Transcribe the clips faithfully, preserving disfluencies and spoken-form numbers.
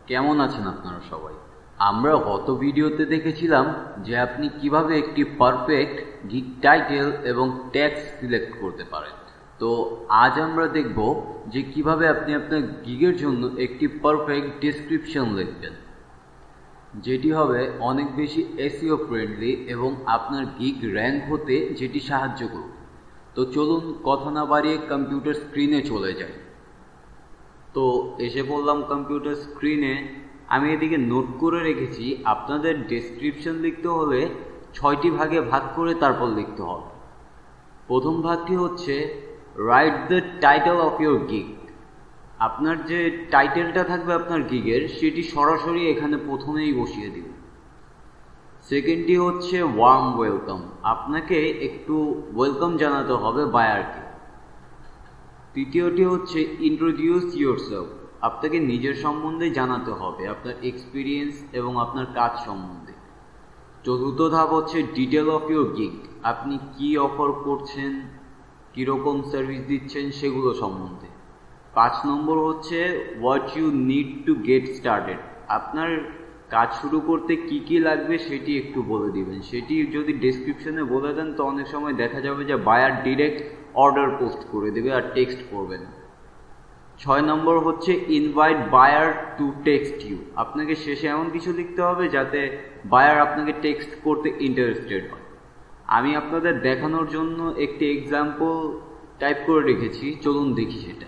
কেমন আছেন আপনারা সবাই? আমরা গত ভিডিওতে দেখেছিলাম যে আপনি কিভাবে একটি পারফেক্ট গিগ টাইটেল এবং ট্যাক্স সিলেক্ট করতে পারেন। তো আজ আমরা দেখব যে কিভাবে আপনি আপনার গিগের জন্য একটি পারফেক্ট ডেসক্রিপশন লিখবেন, যেটি হবে অনেক বেশি এসইও ফ্রেন্ডলি এবং আপনার গিগ র্যাঙ্ক হতে যেটি সাহায্য করবে। তো চলুন কথা না বাড়িয়ে কম্পিউটার স্ক্রিনে চলে যাই। তো এসে পড়লাম কম্পিউটার স্ক্রিনে। আমি এদিকে নোট করে রেখেছি আপনাদের ডেসক্রিপশন লিখতে হলে ছয়টি ভাগে ভাগ করে তারপর লিখতে হবে। প্রথম ভাগটি হচ্ছে write the title of your gig. আপনার যে টাইটেলটা থাকবে আপনার গিগের, সেটি সরাসরি এখানে প্রথমেই বসিয়ে দিন। সেকেন্ডটি হচ্ছে ওয়ার্ম ওয়েলকাম, আপনাকে একটু ওয়েলকাম জানাতে হবে বায়ারকে। তৃতীয়টি হচ্ছে ইন্ট্রোডিউস ইয়োরসেলফ, আপনাকে নিজের সম্বন্ধে জানাতে হবে, আপনার এক্সপিরিয়েন্স এবং আপনার কাজ সম্বন্ধে। চতুর্থ ধাপ হচ্ছে ডিটেল অফ ইউর গিগ, আপনি কি অফার করছেন, কীরকম সার্ভিস দিচ্ছেন সেগুলো সম্বন্ধে। পাঁচ নম্বর হচ্ছে what you need to get started, আপনার কাজ শুরু করতে কি কি লাগবে সেটি একটু বলে দিবেন। সেটি যদি ডেসক্রিপশনে বলে দেন তো অনেক সময় দেখা যাবে যে বায়ার ডিরেক্ট অর্ডার পোস্ট করে দেবে আর টেক্সট করবে না। ছয় নম্বর হচ্ছে invite buyer to text you, আপনাকে শেষে এমন কিছু লিখতে হবে যাতে বায়ার আপনাকে টেক্সট করতে ইন্টারেস্টেড হয়। আমি আপনাদের দেখানোর জন্য একটি এক্সাম্পল টাইপ করে রেখেছি, চলুন দেখি সেটা।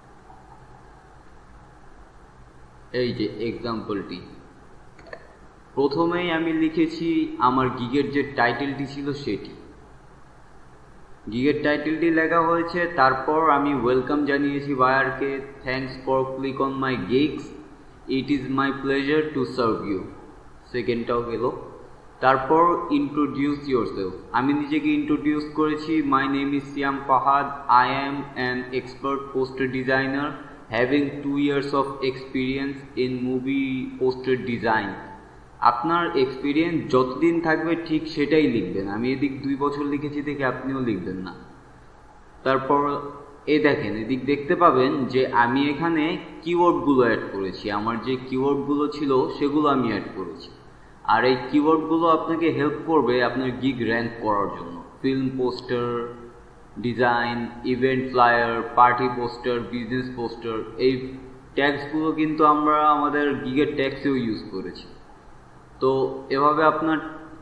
এই যে এক্সাম্পলটি, প্রথমেই আমি লিখেছি আমার গিগের যে টাইটেলটি ছিল সেটি। গিগের টাইটেলটি লেখা হয়েছে, তারপর আমি ওয়েলকাম জানিয়েছি বায়ারকে, thanks for click on my gigs, it is my pleasure to serve you. সেকেন্ডটাও গেল। তারপর ইন্ট্রোডিউস ইয়োরসেলফ, আমি নিজেকে ইন্ট্রোডিউস করেছি, my name is Siam Fahad, I am an expert poster designer having two years of experience in movie poster design. আপনার experience যতদিন থাকবে ঠিক সেটাই লিখবেন। আমি এদিক দুই বছর লিখেছি দেখে আপনিও লিখবেন না। তারপর এ দেখেন, এদিক দেখতে পাবেন যে আমি এখানে কিওয়ার্ডগুলো অ্যাড করেছি, আমার যে কিওয়ার্ডগুলো ছিল সেগুলো আমি অ্যাড করেছি। আর এই কিওয়ার্ডগুলো আপনাকে হেল্প করবে আপনার গিগ র্যাঙ্ক করার জন্য। Film poster design, event flyer, party poster, business poster, এই ট্যাগসগুলো কিন্তু আমরা আমাদের গিগের ট্যাগসেও ইউজ করেছি। তো এভাবে আপনার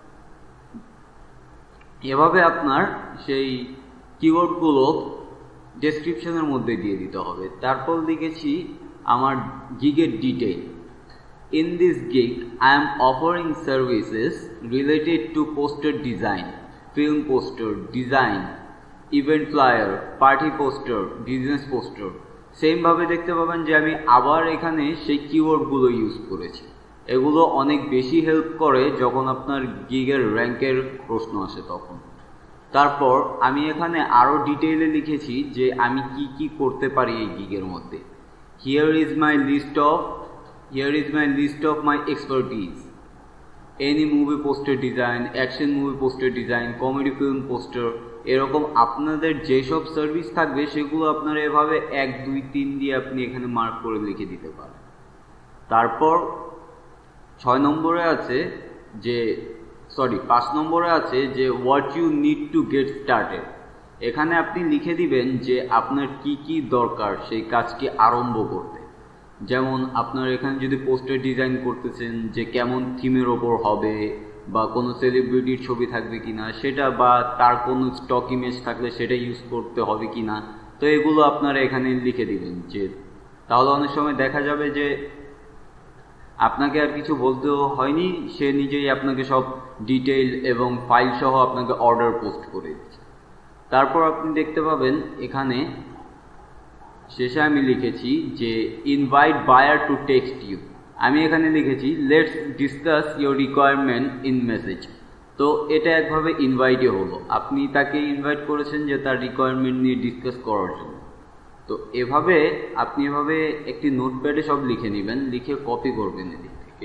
এভাবে আপনার সেই কিওয়ার্ডগুলো ডেসক্রিপশনের মধ্যে দিয়ে দিতে হবে। তারপর লিখেছি আমার গিগের detail. In this gig I am offering services related to poster design, film poster design, event flyer, party poster, business poster. সেমভাবে দেখতে পাবেন যে আমি আবার এখানে সেই কিওয়ার্ডগুলো ইউজ করেছি। এগুলো অনেক বেশি হেল্প করে যখন আপনার গিগের র্যাঙ্কের প্রশ্ন আসে তখন। তারপর আমি এখানে আরও ডিটেইলে লিখেছি যে আমি কি কি করতে পারি এই গিগের মধ্যে। Here is my list of here is my list of my expertise, any movie poster design, action movie poster design, comedy film poster. এরকম আপনাদের যেসব সার্ভিস থাকবে সেগুলো আপনারা এভাবে এক দুই তিন দিয়ে আপনি এখানে মার্ক করে লিখে দিতে পারেন। তারপর ছয় নম্বরে আছে যে সরি পাঁচ নম্বরে আছে যে what you need to get started. এখানে আপনি লিখে দিবেন যে আপনার কি কি দরকার সেই কাজটি আরম্ভ করতে। যেমন আপনার এখানে যদি পোস্টার ডিজাইন করতেছেন, যে কেমন থিমের ওপর হবে, বা কোনো সেলিব্রিটির ছবি থাকবে কিনা সেটা, বা তার কোনো স্টক ইমেজ থাকলে সেটা ইউজ করতে হবে কিনা। তো এগুলো আপনারা এখানে লিখে দিবেন, যে তাহলে অনেক সময় দেখা যাবে যে আপনাকে আর কিছু বলতেও হয়নি, সে নিজেই আপনাকে সব ডিটেইল এবং ফাইল সহ আপনাকে অর্ডার পোস্ট করে দিচ্ছে। তারপর আপনি দেখতে পাবেন এখানে শেষে আমি লিখেছি যে invite buyer to text you. আমি এখানে লিখেছি let's discuss your requirement in message. তো এটা একভাবে ইনভাইটই হলো, আপনি তাকে ইনভাইট করেছেন যে তার রিকোয়ারমেন্ট নিয়ে ডিসকাস করার জন্য। তো এভাবে আপনি এভাবে একটি নোটপ্যাডে সব লিখে নেবেন, লিখে কপি করবেন এদিক থেকে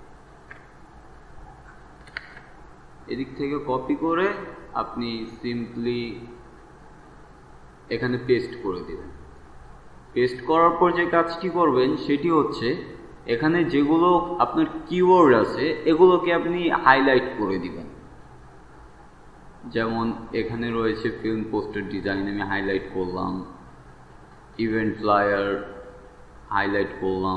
এদিক থেকে কপি করে আপনি সিম্পলি এখানে পেস্ট করে দেবেন। পেস্ট করার পর যে কাজটি করবেন সেটি হচ্ছে এখানে যেগুলো আপনার কিওয়ার্ড আছে এগুলোকে আপনি হাইলাইট করে দিবেন। যেমন এখানে রয়েছে ফিল্ম পোস্টার ডিজাইন, আমি হাইলাইট করলাম, ইভেন্ট ফ্লায়ার হাইলাইট করলাম,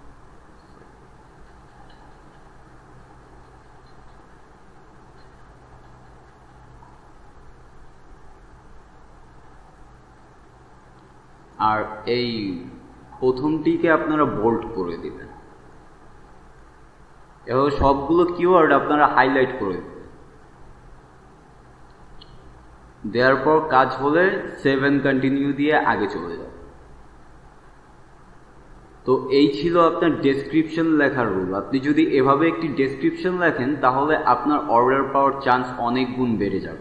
আর এই প্রথমটিকে আপনারা বোল্ড করে দিবেন। এভাবে সবগুলো কিওয়ার্ড আপনারা হাইলাইট করে দিবেন। দেওয়ার পর কাজ হলে সেভ এন্ড কন্টিনিউ দিয়ে আগে চলে যাবে। তো এই ছিল আপনার ডেসক্রিপশন লেখার রুল। আপনি যদি এভাবে একটি ডেসক্রিপশন লেখেন তাহলে আপনার অর্ডার পাওয়ার চান্স অনেক গুণ বেড়ে যাবে।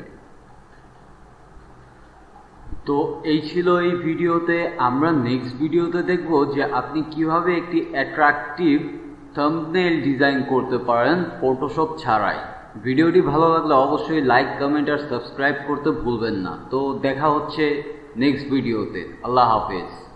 তো এই ছিল এই ভিডিওতে। আমরা নেক্সট ভিডিওতে দেখব যে আপনি কিভাবে একটি অ্যাট্রাকটিভ থাম্বনেইল ডিজাইন করতে পারেন ফটোশপ ছাড়াই। ভিডিওটি ভালো লাগলে অবশ্যই লাইক, কমেন্ট আর সাবস্ক্রাইব করতে ভুলবেন না। তো দেখা হচ্ছে নেক্সট ভিডিওতে। আল্লাহ হাফেজ।